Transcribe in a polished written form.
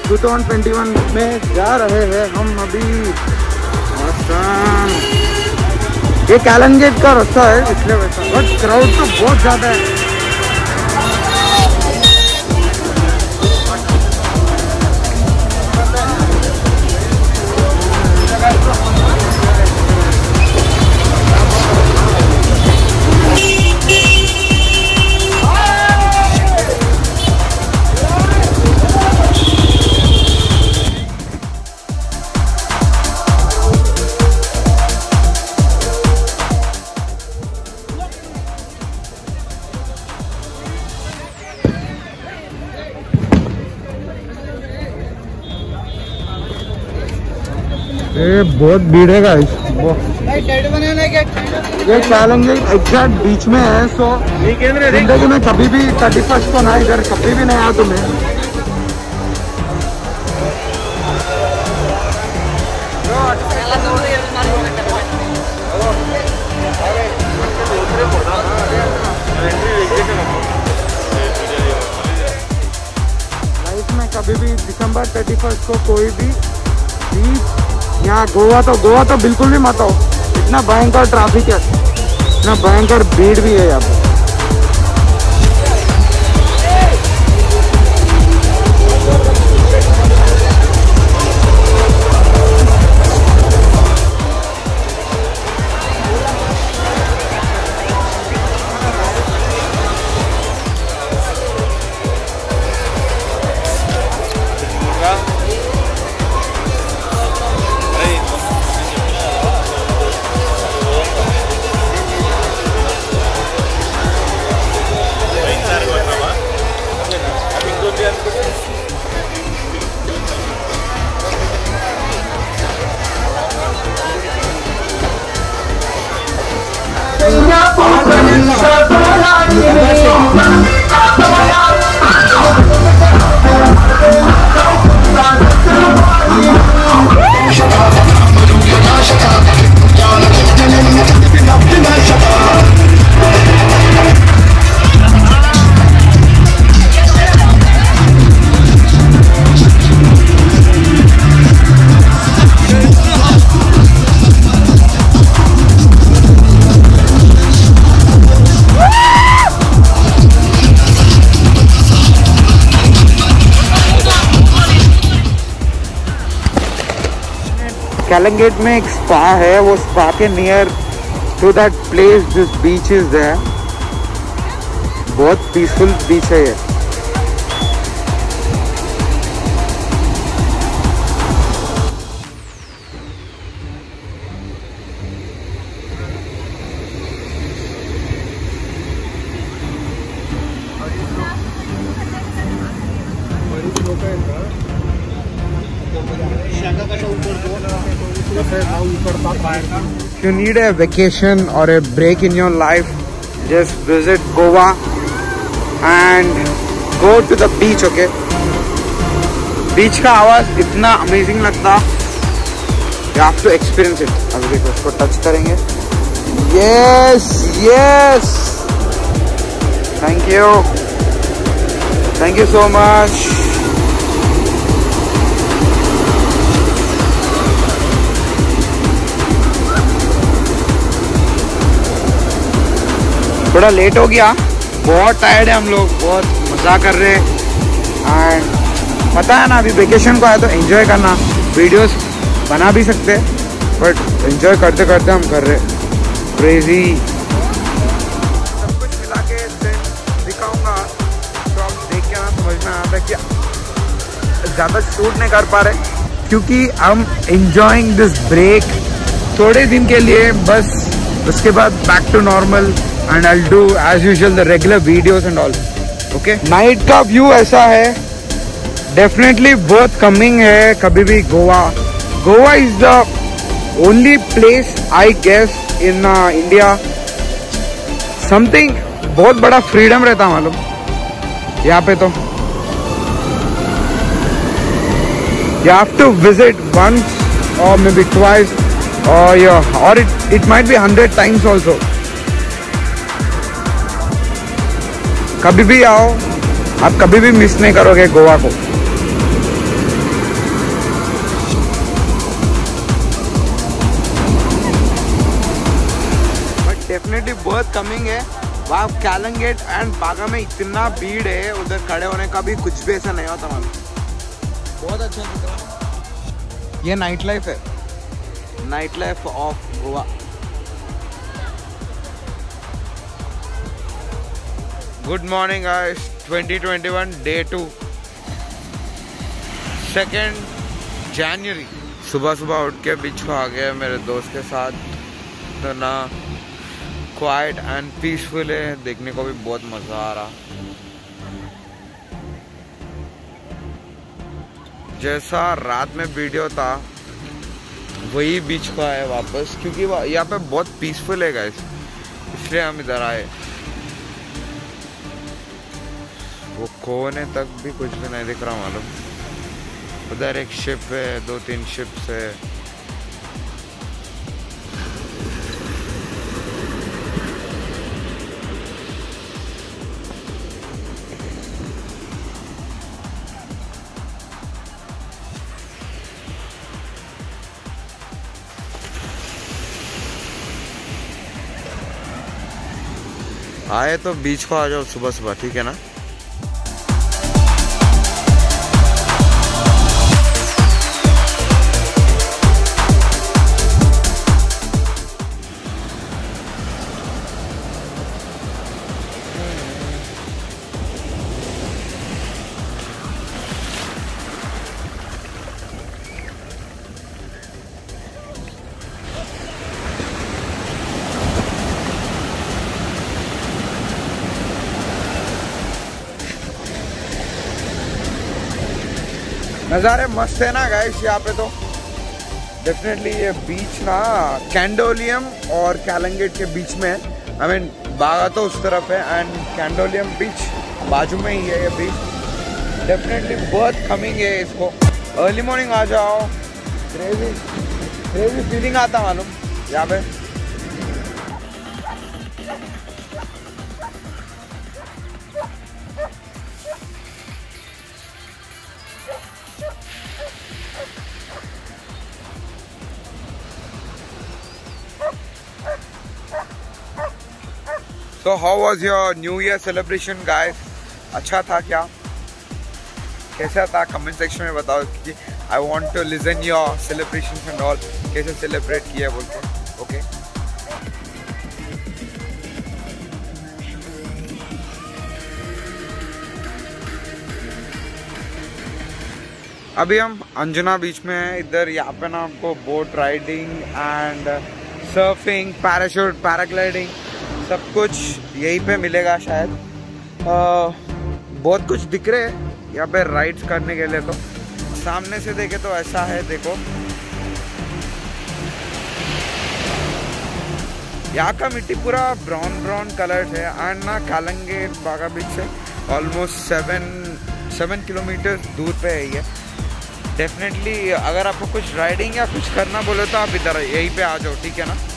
2021 में जा रहे हैं हम अभी। ये कैलन गेट का रास्ता है इसलिए वैसा, बट क्राउड तो बहुत ज़्यादा है। ये बहुत भीड़ है गाइस। ये कैलन गेट एग्जैक्ट बीच में है। सो जिंदगी में कभी भी 31st को ना इधर कभी भी नहीं आया तुम्हें। लाइफ में कभी भी दिसंबर 31st को कोई भी यहाँ गोवा तो बिल्कुल भी मत आओ। इतना भयंकर ट्रैफिक है, इतना भयंकर भीड़ भी है यहाँ पे। कैलन गेट में एक स्पा है, वो स्पा के near to that place this beach is there. बहुत पीसफुल बीच है ये। If you need a vacation or a break in your life, just visit Goa and go to the beach, okay? Beach का आवाज इतना amazing लगता, you have to experience it. अभी देखो इसको टच करेंगे। Yes, yes. Thank you so much. थोड़ा late हो गया, बहुत टायर्ड है हम लोग, बहुत मज़ा कर रहे हैं। एंड पता है ना, अभी वेकेशन को आया तो एंजॉय करना। वीडियोस बना भी सकते, बट एंजॉय करते करते हम कर रहे क्रेजी। सब कुछ मिला के दिखाऊंगा तो आप देख के ना समझ में आता है कि ज़्यादा शूट नहीं कर पा रहे क्योंकि हम एंजॉइंग दिस ब्रेक थोड़े दिन के लिए बस। उसके बाद back to normal and I'll do as usual the regular videos and all. Okay? Night का व्यू ऐसा है, definitely worth coming है कभी भी Goa. Goa is the only place I guess in India something बहुत बड़ा freedom रहता मालूम यहाँ पे। तो you have to visit once or maybe twice or it might be 100 times also. कभी भी आओ, आप कभी भी मिस नहीं करोगे गोवा को। डेफिनेटली बहुत कमिंग है। वहाँ कैलंगेट एंड बागा में इतना भीड़ है, उधर खड़े होने का भी कुछ भी ऐसा नहीं होता मालूम। बहुत अच्छा दिख रहा है। ये नाइट लाइफ है, night life of Goa. Good morning guys, 2021 day 2 2 जनवरी। सुबह सुबह उठ के बीच को आ गया मेरे दोस्त के साथ। तो ना क्वाइट एंड पीसफुल है, देखने को भी बहुत मज़ा आ रहा। जैसा रात में वीडियो था वही बीच को आए वापस, क्योंकि यहाँ पे बहुत पीसफुल है गाइस, इसलिए हम इधर आए। वो कोने तक भी कुछ भी नहीं दिख रहा मालूम। उधर एक शिप है, 2-3 शिप्स है। आए तो बीच को आ जाओ सुबह सुबह, ठीक है ना। नज़ारे मस्त है ना गाइस यहाँ पे। तो डेफिनेटली ये बीच ना कैंडोलियम और कैलंगेट के बीच में है। आई मीन बागा तो उस तरफ है एंड कैंडोलियम बीच बाजू में ही है ये बीच। डेफिनेटली बहुत कमिंग है इसको। अर्ली मॉर्निंग आ जाओ, क्रेजी फीलिंग आता मालूम यहाँ पे। So how was your New Year celebration guys? अच्छा था क्या? कैसा था? कमेंट सेक्शन में बताओ कि I want to listen your celebrations and all. कैसे सेलिब्रेट किया बोलते हैं, ओके? अभी हम अंजुना बीच में हैं। इधर यहाँ पे ना आपको boat riding and surfing, parachute, paragliding सब कुछ यहीं पे मिलेगा शायद। बहुत कुछ दिख रहे हैं यहाँ पे राइड्स करने के लिए। तो सामने से देखे तो ऐसा है, देखो यहाँ का मिट्टी पूरा ब्राउन कलर है। एंड ना कैलंगेट बागा बीच से ऑलमोस्ट 7 किलोमीटर दूर पे है ये। डेफिनेटली अगर आपको कुछ राइडिंग या कुछ करना बोले तो आप इधर यहीं पे आ जाओ, ठीक है ना।